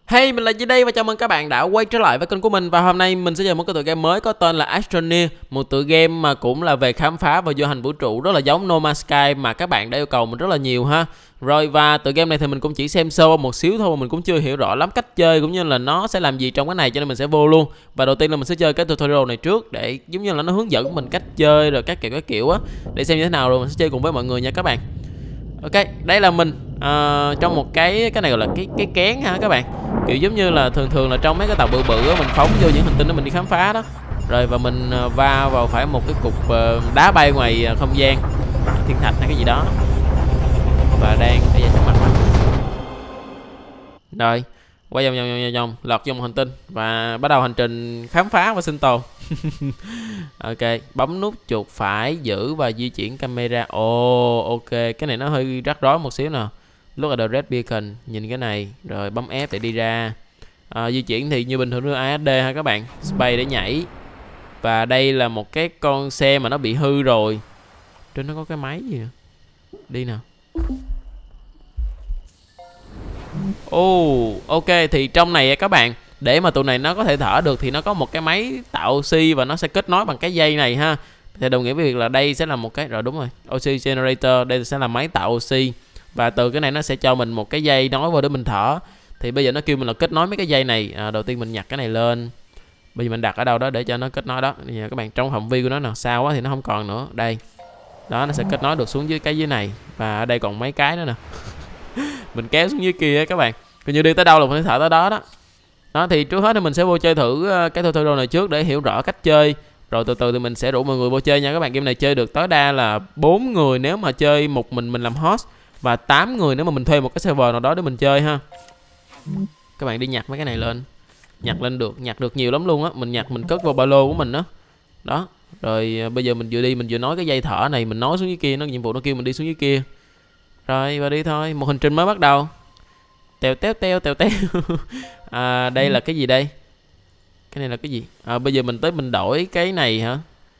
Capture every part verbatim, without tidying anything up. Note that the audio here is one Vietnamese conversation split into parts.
Hey, mình là Duy đây và chào mừng các bạn đã quay trở lại với kênh của mình. Và hôm nay mình sẽ chơi một cái tựa game mới có tên là Astroneer, một tựa game mà cũng là về khám phá và du hành vũ trụ, rất là giống No Man's Sky mà các bạn đã yêu cầu mình rất là nhiều ha. Rồi, và tựa game này thì mình cũng chỉ xem sơ một xíu thôi, mình cũng chưa hiểu rõ lắm cách chơi cũng như là nó sẽ làm gì trong cái này, cho nên mình sẽ vô luôn. Và đầu tiên là mình sẽ chơi cái tutorial này trước để giống như là nó hướng dẫn mình cách chơi rồi các kiểu các kiểu á, để xem như thế nào rồi mình sẽ chơi cùng với mọi người nha các bạn. Ok, đây là mình à, trong một cái cái này gọi là cái cái kén ha các bạn, kiểu giống như là thường thường là trong mấy cái tàu bự bự á, mình phóng vô những hành tinh đó mình đi khám phá đó. Rồi và mình uh, va vào phải một cái cục uh, đá bay ngoài uh, không gian, thiên thạch hay cái gì đó, và đang ở da trong mặt mình. Rồi quay vòng vòng vòng vòng lọt vô một hành tinh và bắt đầu hành trình khám phá và sinh tồn. Ok, bấm nút chuột phải giữ và di chuyển camera. Ồ, oh, ok, cái này nó hơi rắc rối một xíu nè. Look at the red beacon, nhìn cái này, rồi bấm F để đi ra. À, di chuyển thì như bình thường A S D ha các bạn, space để nhảy. Và đây là một cái con xe mà nó bị hư rồi. Trên nó có cái máy gì nè. Đi nào. Ồ, oh, ok, thì trong này các bạn, để mà tụi này nó có thể thở được thì nó có một cái máy tạo oxy và nó sẽ kết nối bằng cái dây này ha. Thì đồng nghĩa với việc là đây sẽ là một cái, rồi đúng rồi, oxy generator, đây sẽ là máy tạo oxy. Và từ cái này nó sẽ cho mình một cái dây nối vào để mình thở. Thì bây giờ nó kêu mình là kết nối mấy cái dây này. À, đầu tiên mình nhặt cái này lên. Bây giờ mình đặt ở đâu đó để cho nó kết nối đó. Giờ các bạn trong phạm vi của nó nào sao quá thì nó không còn nữa. Đây. Đó, nó sẽ kết nối được xuống dưới cái dưới này. Và ở đây còn mấy cái nữa nè. Mình kéo xuống dưới kia các bạn. Coi như đi tới đâu là mình phải thở tới đó đó. Đó thì trước hết thì mình sẽ vô chơi thử cái tutorial này trước để hiểu rõ cách chơi. Rồi từ từ thì mình sẽ rủ mọi người vô chơi nha các bạn. Game này chơi được tối đa là bốn người nếu mà chơi một mình mình làm host, và tám người nếu mà mình thuê một cái server nào đó để mình chơi ha. Các bạn đi nhặt mấy cái này lên. Nhặt lên được, nhặt được nhiều lắm luôn á. Mình nhặt mình cất vào ba lô của mình đó. Đó. Rồi bây giờ mình vừa đi mình vừa nói cái dây thở này, mình nói xuống dưới kia, nó nhiệm vụ nó kêu mình đi xuống dưới kia. Rồi và đi thôi, một hành trình mới bắt đầu. Tèo téo teo tèo teo. À, đây là cái gì đây? Cái này là cái gì? À, bây giờ mình tới mình đổi cái này hả?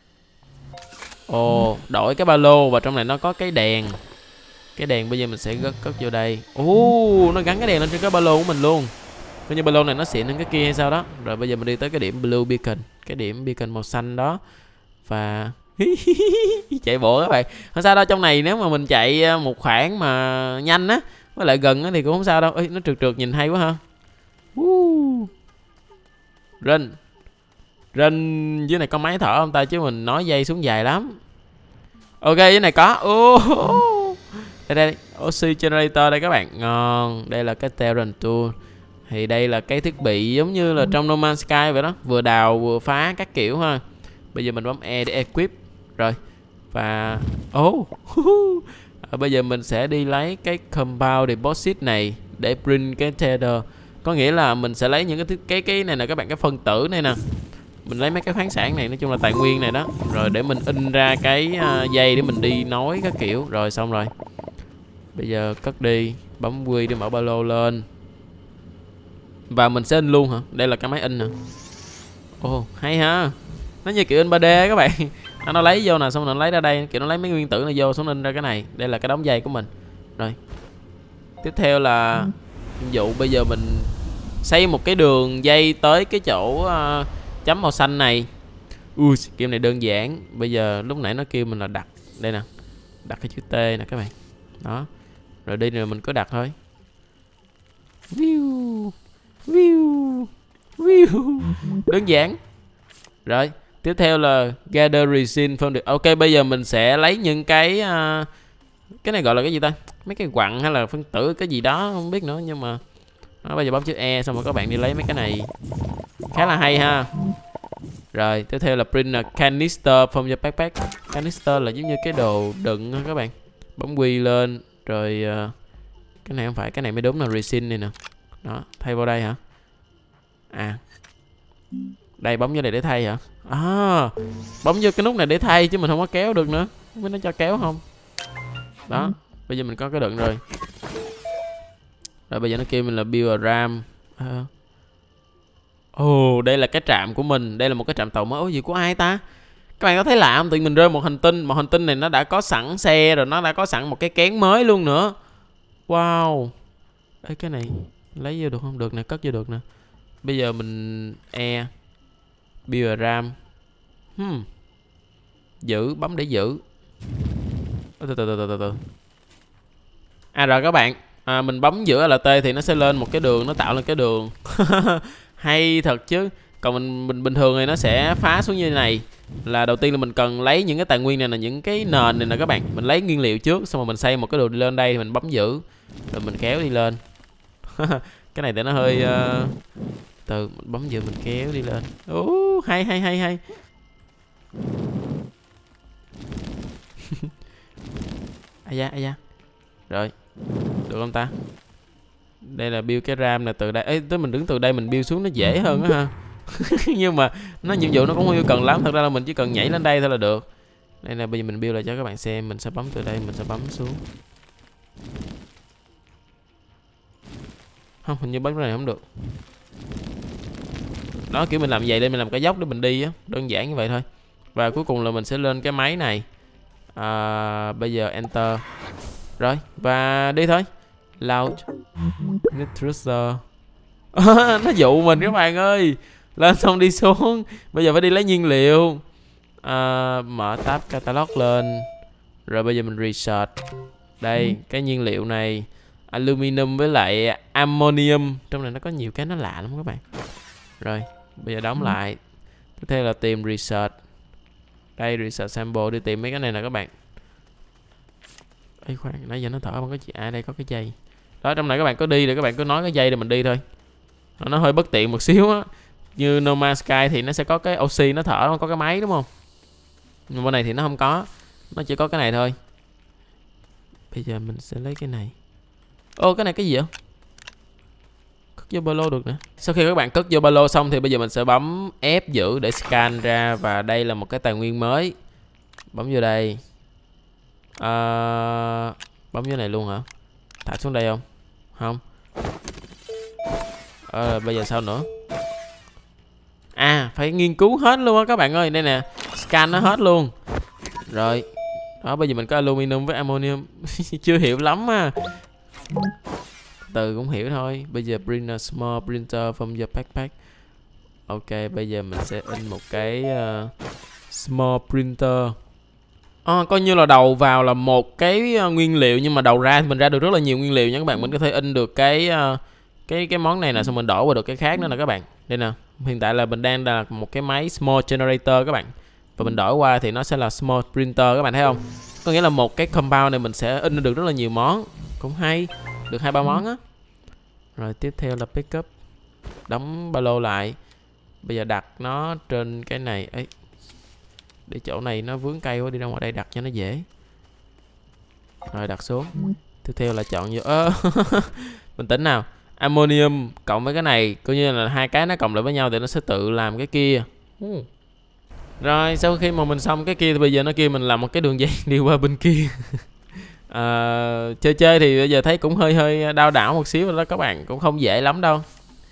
Ồ, đổi cái ba lô và trong này nó có cái đèn. Cái đèn bây giờ mình sẽ cất, cất vô đây. Ồ, nó gắn cái đèn lên trên cái ba lô của mình luôn. Coi như ba lô này nó xịn hơn cái kia hay sao đó. Rồi bây giờ mình đi tới cái điểm blue beacon, cái điểm beacon màu xanh đó. Và chạy bộ các bạn. Không sao đâu, trong này nếu mà mình chạy một khoảng mà nhanh á, với lại gần á thì cũng không sao đâu. Ê, nó trượt trượt nhìn hay quá ha. Uh. Run. Run. Dưới này có máy thở không ta, chứ mình nói dây xuống dài lắm. Ok, dưới này có. Uh. Đây đây, oxy generator đây các bạn. Ngon. Đây là cái Terran tool. Thì đây là cái thiết bị giống như là trong No Man's Sky vậy đó, vừa đào vừa phá các kiểu ha. Bây giờ mình bấm E để equip. Rồi. Và oh. À, bây giờ mình sẽ đi lấy cái compound deposit này để print cái tether. Có nghĩa là mình sẽ lấy những cái cái cái này nè các bạn, cái phân tử này nè. Mình lấy mấy cái khoáng sản này, nói chung là tài nguyên này đó, rồi để mình in ra cái uh, dây để mình đi nối các kiểu. Rồi xong rồi. Bây giờ cất đi, bấm Q để mở ba lô lên. Và mình sẽ in luôn hả? Đây là cái máy in nè. Ồ, oh, hay ha. Nó như kiểu in ba D các bạn. Nó lấy vô nè, xong rồi nó lấy ra đây, kiểu nó lấy mấy nguyên tử này vô, xong in ra cái này. Đây là cái đống dây của mình. Rồi. Tiếp theo là nhiệm vụ bây giờ mình xây một cái đường dây tới cái chỗ uh, chấm màu xanh này. Ui, game này đơn giản. Bây giờ lúc nãy nó kêu mình là đặt. Đây nè. Đặt cái chữ T nè các bạn. Đó. Rồi đi rồi mình cứ đặt thôi. View. View. View. Đơn giản. Rồi. Tiếp theo là gather resin from the... Ok, bây giờ mình sẽ lấy những cái uh, cái này gọi là cái gì ta? Mấy cái quặng hay là phân tử cái gì đó không biết nữa, nhưng mà đó, bây giờ bấm chữ E xong rồi các bạn đi lấy mấy cái này. Khá là hay ha. Rồi, tiếp theo là print a canister from your backpack. Canister là giống như cái đồ đựng ha các bạn. Bấm Q lên, rồi uh, cái này không phải, cái này mới đúng là resin này nè. Đó, thay vào đây hả? À. Đây, bấm vô đây để thay hả? À, bấm vô cái nút này để thay chứ mình không có kéo được nữa. Không biết nó cho kéo không. Đó, bây giờ mình có cái đựng rồi. Rồi bây giờ nó kêu mình là build a ram. à. Ồ, đây là cái trạm của mình. Đây là một cái trạm tàu mới. Ủa gì của ai ta? Các bạn có thấy lạ không? Tự mình rơi một hành tinh. Một hành tinh này nó đã có sẵn xe rồi, nó đã có sẵn một cái kén mới luôn nữa. Wow. Ê, cái này Lấy vô được không? Được nè, cất vô được nè. Bây giờ mình E build ram. Hmm. Giữ, bấm để giữ. Từ từ từ từ từ từ. À rồi các bạn, à, mình bấm giữa là T thì nó sẽ lên một cái đường, nó tạo lên cái đường. Hay thật chứ. Còn mình mình bình thường thì nó sẽ phá xuống như thế này. Là đầu tiên là mình cần lấy những cái tài nguyên này là những cái nền này nè các bạn. Mình lấy nguyên liệu trước, xong rồi mình xây một cái đường đi lên đây thì mình bấm giữ, rồi mình kéo đi lên. Cái này để nó hơi uh... từ mình bấm giữ mình kéo đi lên. Ú, hay hay hay hay. Ai da ai da. Rồi, được không ta? Đây là build cái ram này từ đây. Ê, tới mình đứng từ đây mình build xuống nó dễ hơn á ha. Nhưng mà nó nhiệm vụ nó cũng không yêu cần lắm. Thật ra là mình chỉ cần nhảy lên đây thôi là được. Đây là bây giờ mình build lại cho các bạn xem. Mình sẽ bấm từ đây, mình sẽ bấm xuống. Không, hình như bấm cái này không được. Đó, kiểu mình làm vậy để mình làm cái dốc để mình đi á. Đơn giản như vậy thôi. Và cuối cùng là mình sẽ lên cái máy này. À, bây giờ enter. Rồi, và đi thôi. Loud Nitruser. Nó dụ mình các bạn ơi. Lên xong đi xuống. Bây giờ phải đi lấy nhiên liệu. À, mở tab catalog lên. Rồi bây giờ mình research. Đây, cái nhiên liệu này aluminum với lại ammonium. Trong này nó có nhiều cái nó lạ lắm các bạn. Rồi, bây giờ đóng lại. Tiếp theo là tìm research. Đây, research sample, đi tìm mấy cái này nè các bạn. Ê khoan, nãy giờ nó thở bằng cái gì? À đây có cái dây. Đó, trong này các bạn có đi để các bạn cứ nói cái dây để mình đi thôi. Nó hơi bất tiện một xíu á. Như No Man's Sky thì nó sẽ có cái oxy nó thở, nó có cái máy đúng không? Nhưng bên này thì nó không có. Nó chỉ có cái này thôi. Bây giờ mình sẽ lấy cái này. Ô, cái này cái gì vậy? Cất vô ba lô được nè. Sau khi các bạn cất vô ba lô xong thì bây giờ mình sẽ bấm F giữ để scan ra. Và đây là một cái tài nguyên mới. Bấm vô đây. À, bấm vô này luôn hả? Thả xuống đây không? Không. À, bây giờ sao nữa? À, phải nghiên cứu hết luôn á các bạn ơi. Đây nè, scan nó hết luôn. Rồi. Đó, bây giờ mình có aluminum với ammonium. Chưa hiểu lắm á. Từ cũng hiểu thôi. Bây giờ bring a small printer from your backpack. Ok, bây giờ mình sẽ in một cái uh, small printer. À, coi như là đầu vào là một cái uh, nguyên liệu, nhưng mà đầu ra thì mình ra được rất là nhiều nguyên liệu nha các bạn. Mình có thể in được cái uh, cái cái món này nè, xong mình đổi qua được cái khác nữa nè các bạn. Đây nè, hiện tại là mình đang là một cái máy small generator các bạn. Và mình đổi qua thì nó sẽ là small printer các bạn thấy không? Có nghĩa là một cái compound này mình sẽ in được rất là nhiều món. Cũng hay, được hai ba món á. Rồi tiếp theo là pick up. Đóng ba lô lại. Bây giờ đặt nó trên cái này ấy. Để chỗ này nó vướng cây quá, đi ra ngoài đây đặt cho nó dễ. Rồi đặt xuống. Tiếp theo là chọn vô. Ơ, bình tĩnh nào. Ammonium cộng với cái này, coi như là hai cái nó cộng lại với nhau thì nó sẽ tự làm cái kia. Rồi sau khi mà mình xong cái kia thì bây giờ nó kêu mình làm một cái đường dây đi qua bên kia. À, chơi chơi thì bây giờ thấy cũng hơi hơi đau đảo một xíu rồi đó các bạn, cũng không dễ lắm đâu.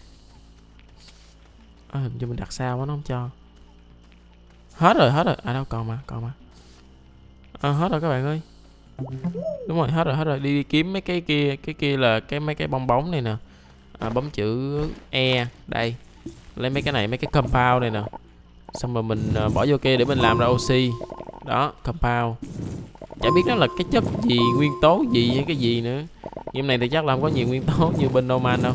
À, cho mình đặt sao quá nó không cho. Hết rồi, hết rồi. À đâu còn mà, còn mà. À, hết rồi các bạn ơi. Đúng rồi, hết rồi, hết rồi. Đi, đi kiếm mấy cái kia, cái kia là cái mấy cái bong bóng này nè. À, bấm chữ E đây. Lấy mấy cái này, mấy cái compound này nè. Xong rồi mình uh, bỏ vô kia để mình làm ra oxy. Đó, compound. Chả biết nó là cái chất gì, nguyên tố gì hay cái gì nữa. Game này thì chắc là không có nhiều nguyên tố như bên No Man đâu.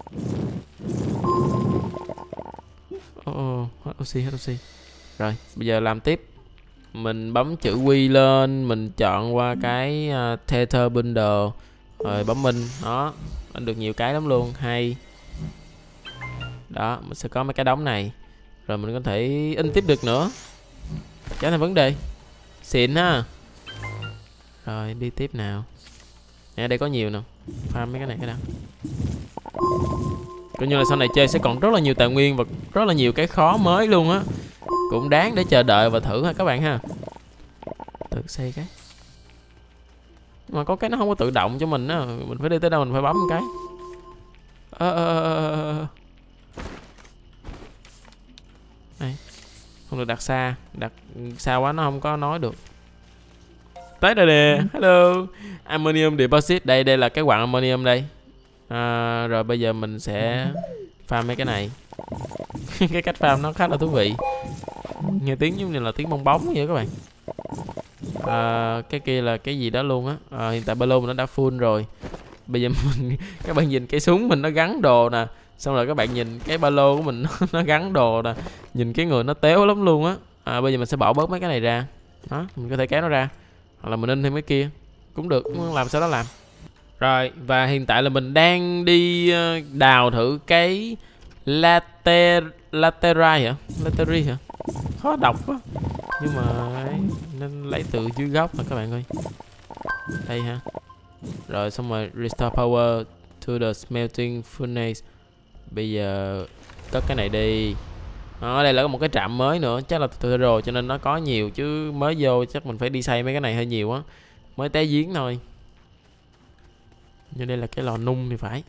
Oh, oh, hết oxy, hết oxy. Rồi, bây giờ làm tiếp. Mình bấm chữ Q lên, mình chọn qua cái uh, Tether Bundle. Rồi bấm in, đó. Anh được nhiều cái lắm luôn, hay. Đó, mình sẽ có mấy cái đống này. Rồi mình có thể in tiếp được nữa. Chả thành vấn đề. Xịn ha. Rồi đi tiếp nào. Nè đây có nhiều nè. Farm mấy cái này cái nào. Coi như là sau này chơi sẽ còn rất là nhiều tài nguyên và rất là nhiều cái khó mới luôn á. Cũng đáng để chờ đợi và thử ha các bạn ha. Tự xây cái. Mà có cái nó không có tự động cho mình á. Mình phải đi tới đâu mình phải bấm một cái. Ơ ơ ơ này. Không được đặt xa. Đặt xa quá nó không có nói được. Tới rồi nè. Hello. Ammonium deposit. Đây đây là cái quặng ammonium đây. à, Rồi bây giờ mình sẽ farm mấy cái này. Cái cách farm nó khá là thú vị, nghe tiếng giống như là tiếng bong bóng vậy các bạn. à, Cái kia là cái gì đó luôn á. à, Hiện tại ba lô mình nó đã full rồi. Bây giờ mình các bạn nhìn cái súng mình nó gắn đồ nè, xong rồi các bạn nhìn cái ba lô của mình nó gắn đồ nè, nhìn cái người nó téo lắm luôn á. à, Bây giờ mình sẽ bỏ bớt mấy cái này ra. Đó, mình có thể kéo nó ra, hoặc là mình in thêm cái kia cũng được, muốn làm sao đó làm. Rồi, và hiện tại là mình đang đi đào thử cái later laterite hả? Laterite hả? Khó đọc quá. Nhưng mà nên lấy từ dưới góc mà các bạn ơi. Đây ha. Rồi xong rồi restore power to the smelting furnace. Bây giờ cất cái này đi. Ở đây là một cái trạm mới nữa, chắc là từ rồi cho nên nó có nhiều, chứ mới vô chắc mình phải đi xây mấy cái này hơi nhiều á. Mới té giếng thôi. Như đây là cái lò nung thì phải.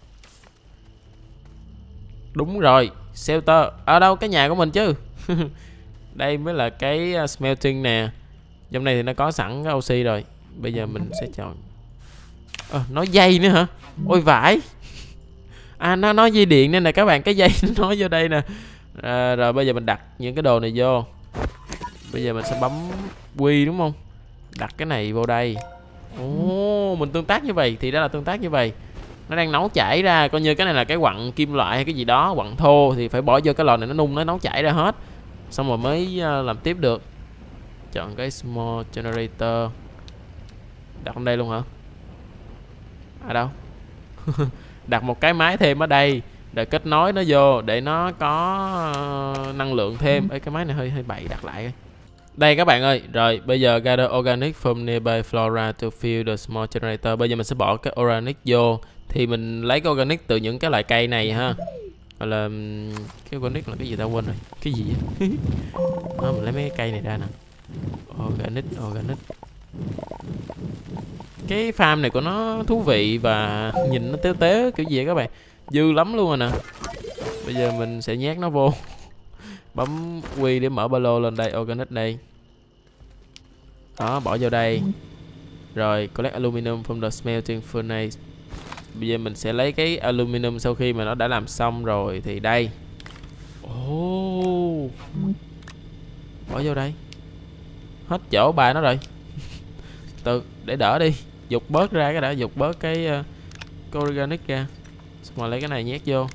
Đúng rồi, shelter. Ở đâu? Cái nhà của mình chứ. Đây mới là cái smelting nè. Trong này thì nó có sẵn cái oxy rồi. Bây giờ mình sẽ chọn. à, Nói dây nữa hả? Ôi vãi. À nó nói dây điện nên là các bạn, cái dây nó nói vô đây nè. à, Rồi bây giờ mình đặt những cái đồ này vô. Bây giờ mình sẽ bấm Q đúng không? Đặt cái này vô đây. Ồ, mình tương tác như vậy thì đó là tương tác như vậy. Nó đang nấu chảy ra, coi như cái này là cái quặng kim loại hay cái gì đó, quặng thô thì phải bỏ vô cái lò này nó nung, nó nấu chảy ra hết. Xong rồi mới làm tiếp được. Chọn cái small generator. Đặt ở đây luôn hả? À đâu? Đặt một cái máy thêm ở đây để kết nối nó vô để nó có năng lượng thêm. Ê, cái máy này hơi hơi bậy, đặt lại coi. Đây các bạn ơi, rồi bây giờ gather organic from nearby flora to fill the small generator. Bây giờ mình sẽ bỏ cái organic vô. Thì mình lấy cái organic từ những cái loại cây này ha. Hoặc là cái organic là cái gì ta quên rồi. Cái gì vậy? Đó, mình lấy mấy cái cây này ra nè. Organic, organic. Cái farm này của nó thú vị và nhìn nó téo téo kiểu gì các bạn. Dư lắm luôn rồi nè. Bây giờ mình sẽ nhét nó vô. Bấm Q để mở ba lô lên đây, organic đây. Đó, bỏ vô đây. Rồi, collect aluminum from the smelting furnace. Bây giờ mình sẽ lấy cái aluminum sau khi mà nó đã làm xong rồi thì đây. Ồ. Bỏ vô đây. Hết chỗ bài nó rồi. Từ để đỡ đi, dục bớt ra cái đã, dục bớt cái uh, organic ra. Xong rồi lấy cái này nhét vô.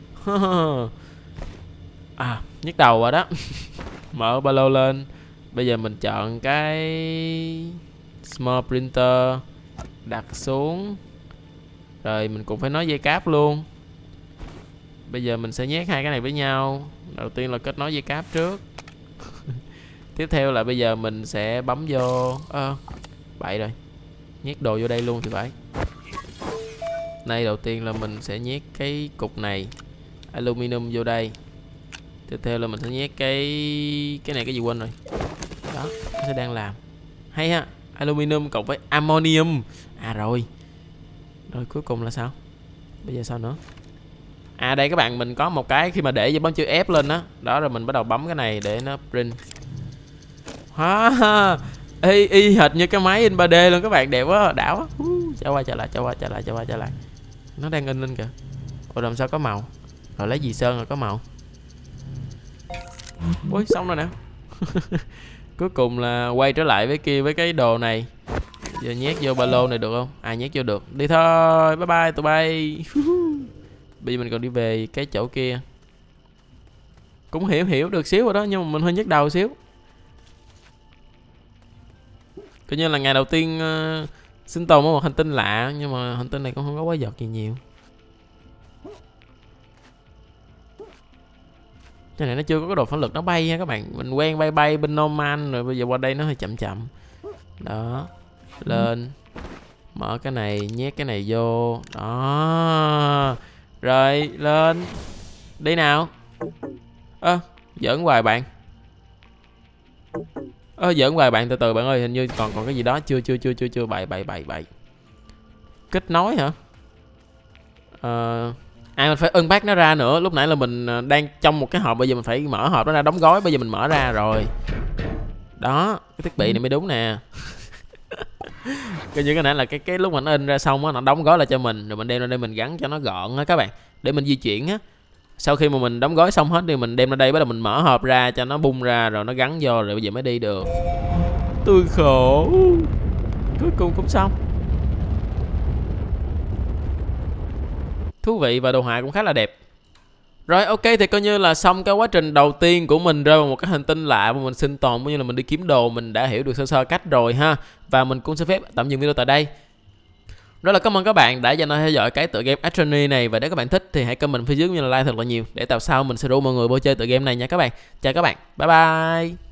À, nhức đầu rồi đó. Mở ba lô lên. Bây giờ mình chọn cái small printer, đặt xuống. Rồi mình cũng phải nói dây cáp luôn. Bây giờ mình sẽ nhét hai cái này với nhau. Đầu tiên là kết nối dây cáp trước. Tiếp theo là bây giờ mình sẽ bấm vô. Ơ à, bậy rồi. Nhét đồ vô đây luôn thì phải. Đây đầu tiên là mình sẽ nhét cái cục này aluminum vô đây. Tiếp theo là mình sẽ nhét cái cái này cái gì quên rồi. Đó, nó sẽ đang làm. Hay ha, aluminum cộng với ammonium. À rồi. Rồi cuối cùng là sao? Bây giờ sao nữa? À đây các bạn, mình có một cái khi mà để bấm chữ F lên đó. Đó rồi mình bắt đầu bấm cái này để nó print. Ha, y, y hệt như cái máy in ba D luôn các bạn, đẹp quá, đã quá. Trở qua trở lại, trở qua trở lại, trở qua trở lại. Nó đang in lên kìa. Ủa làm sao có màu? Rồi lấy gì sơn rồi có màu. Ui xong rồi nè. Cuối cùng là quay trở lại với kia với cái đồ này. Giờ nhét vô ba lô này được không? À nhét vô được. Đi thôi, bye bye tụi bay. Bây giờ mình còn đi về cái chỗ kia. Cũng hiểu hiểu được xíu rồi đó, nhưng mà mình hơi nhức đầu xíu. Coi như là ngày đầu tiên uh, sinh tồn ở một hành tinh lạ. Nhưng mà hành tinh này cũng không có quái vật gì nhiều. Cái này nó chưa có cái đồ phản lực nó bay ha các bạn. Mình quen bay bay bên Norman rồi, bây giờ qua đây nó hơi chậm chậm. Đó. Lên. Mở cái này, nhét cái này vô. Đó. Rồi, lên. Đi nào. Ơ, à, giỡn hoài bạn. Ơ, à, giỡn hoài bạn, từ từ bạn ơi, hình như còn còn cái gì đó chưa chưa chưa chưa chưa bậy bậy bậy bậy. Kết nối hả? Ờ uh, À mình phải unpack nó ra nữa. Lúc nãy là mình đang trong một cái hộp, bây giờ mình phải mở hộp nó ra đóng gói. Bây giờ mình mở ra rồi. Đó, cái thiết bị này mới đúng nè. Coi như cái này là cái cái lúc mà nó in ra xong á, nó đóng gói lại cho mình, rồi mình đem ra đây mình gắn cho nó gọn á các bạn, để mình di chuyển á. Sau khi mà mình đóng gói xong hết thì mình đem ra đây, bắt đầu mình mở hộp ra cho nó bung ra, rồi nó gắn vô, rồi bây giờ mới đi được. Tôi khổ. Cuối cùng cũng xong. Thú vị và đồ họa cũng khá là đẹp. Rồi ok, thì coi như là xong cái quá trình đầu tiên của mình rơi vào một cái hành tinh lạ mà mình sinh tồn, cũng như là mình đi kiếm đồ, mình đã hiểu được sơ sơ cách rồi ha. Và mình cũng xin phép tạm dừng video tại đây. Đó là cảm ơn các bạn đã dành thời gian theo dõi cái tựa game Astroneer này, và nếu các bạn thích thì hãy comment phía dưới cũng như là like thật là nhiều để tạo sau mình sẽ rủ mọi người vô chơi tựa game này nha các bạn. Chào các bạn, bye bye.